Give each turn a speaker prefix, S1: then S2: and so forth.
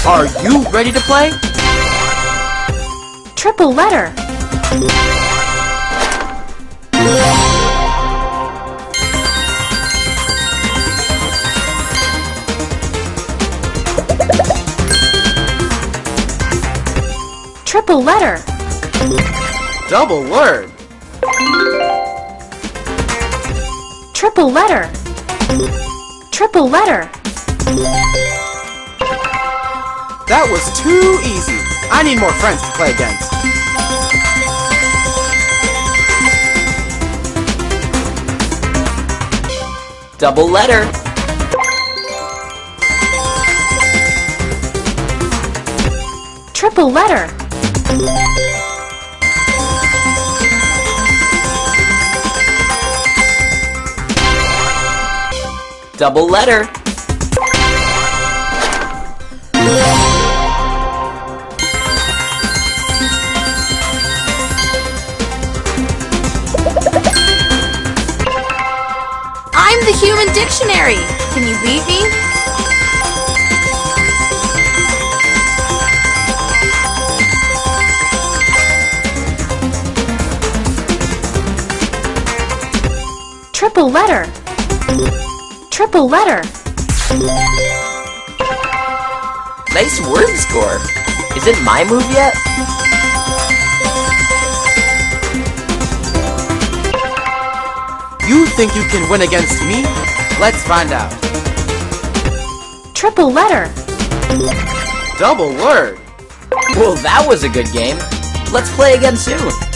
S1: Are you ready to play?
S2: Triple letter. Triple letter.
S1: Double word.
S2: Triple letter. Triple letter.
S1: That was too easy. I need more friends to play against.
S3: Double letter.
S2: Triple letter.
S3: Double letter.
S2: I'm the Human Dictionary. Can you beat me? Triple letter. Triple letter.
S3: Nice word score. Is it my move yet?
S1: You think you can win against me? Let's find out.
S2: Triple letter.
S1: Double word.
S3: Well, that was a good game. Let's play again soon.